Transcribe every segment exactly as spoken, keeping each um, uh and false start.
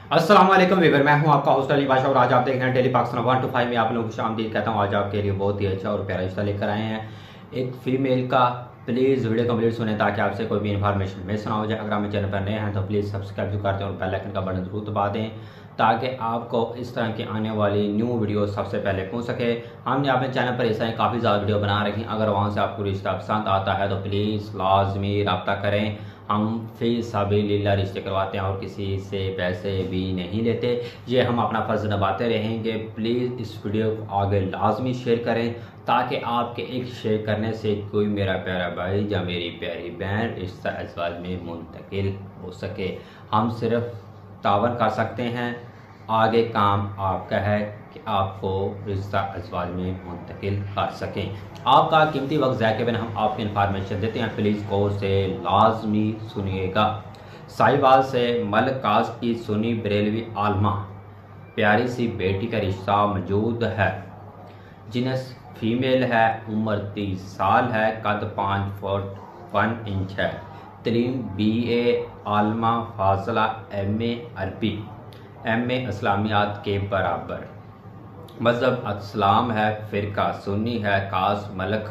अस्सलाम वालेकुम वीवर, मैं हूं आपका होस्ट अली बादशाह और आज आप देख रहे हैं daily Pakistan one two five में आप लोगों को शामदीद कहता हूं। आज आपके लिए बहुत ही अच्छा और प्यारा रिश्ता लेकर आए हैं एक फीमेल का। प्लीज़ वीडियो कंप्लीट सुने ताकि आपसे कोई भी इन्फॉर्मेशन मिस ना हो जाए। अगर आप मेरे चैनल पर नए हैं तो प्लीज़ सब्सक्राइब जो करते हैं और बेल आइकन का बटन जरूर दबा दें ताकि आपको इस तरह की आने वाली न्यू वीडियो सबसे पहले पहुंच सके। हमने अपने चैनल पर ऐसा ही काफ़ी ज़्यादा वीडियो बना रखी हैं। अगर वहां से आपको रिश्ता पसंद आता है तो प्लीज़ लाजमी रब्ता करें। हम फी साबिलिल्लाह रिश्ते करवाते हैं और किसी से पैसे भी नहीं लेते। ये हम अपना फ़र्ज़ निभाते रहेंगे। प्लीज़ इस वीडियो को आगे लाजमी शेयर करें ताकि आपके एक शेयर करने से कोई मेरा प्यारा भाई या मेरी प्यारी बहन रिश्ता अज़वाज में मुंतकिल हो सके। हम सिर्फ तावन कर सकते हैं, आगे काम आपका है कि आपको रिश्ता अज़वाज में मुंतकिल कर सकें। आपका कीमती वक्त ज़ाया के बिना हम आपको इन्फॉर्मेशन देते हैं, प्लीज़ गौर से लाजमी सुनिएगा। साहिवाल से मलिक कास की सुनी बरेलवी आलमा प्यारी सी बेटी का रिश्ता मौजूद है। जिनस फीमेल है, उम्र तीस साल है, कद पाँच फुट वन इंच है, तलीम बी ए आलमा फाजला एम ए अरबी एम ए इस्लामियात के बराबर, मज़हब इस्लाम है, फ़िरका सुन्नी है, कास मलक,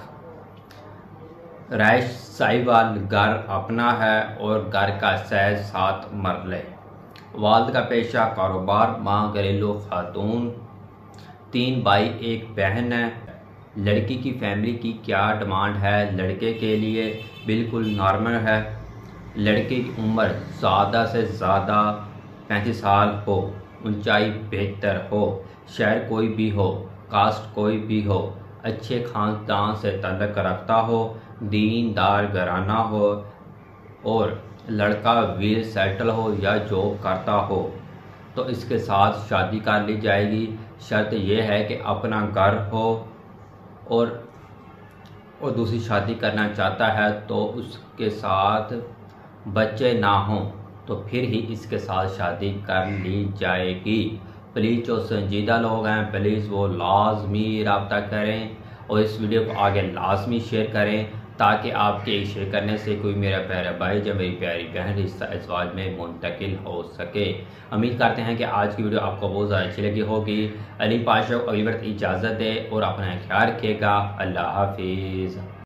रैश साहिवाल, घर अपना है और घर का सैज सात मरले, वालिद का पेशा कारोबार, माँ घरेलू खातून, तीन भाई एक बहन है। लड़की की फैमिली की क्या डिमांड है? लड़के के लिए बिल्कुल नॉर्मल है। लड़की की उम्र ज़्यादा से ज़्यादा पैंतीस साल हो, ऊंचाई बेहतर हो, शहर कोई भी हो, कास्ट कोई भी हो, अच्छे खानदान से ताल्लुक़ रखता हो, दीनदार घराना हो और लड़का वेल सेटल हो या जॉब करता हो तो इसके साथ शादी कर ली जाएगी। शर्त यह है कि अपना घर हो और और दूसरी शादी करना चाहता है तो उसके साथ बच्चे ना हों तो फिर ही इसके साथ शादी कर ली जाएगी। प्लीज़ जो संजीदा लोग हैं प्लीज़ वो लाजमी रब्ता करें और इस वीडियो को आगे लाजमी शेयर करें ताकि आपके शेयर करने से कोई मेरा प्यारा भाई या मेरी प्यारी बहन रिश्ता अज़वाज में मुंतकिल हो सके। उम्मीद करते हैं कि आज की वीडियो आपको बहुत ज़्यादा अच्छी लगी होगी। अली पाशा अगली बार इजाज़त दे और अपना ख्याल रखिएगा। अल्लाह हाफिज़।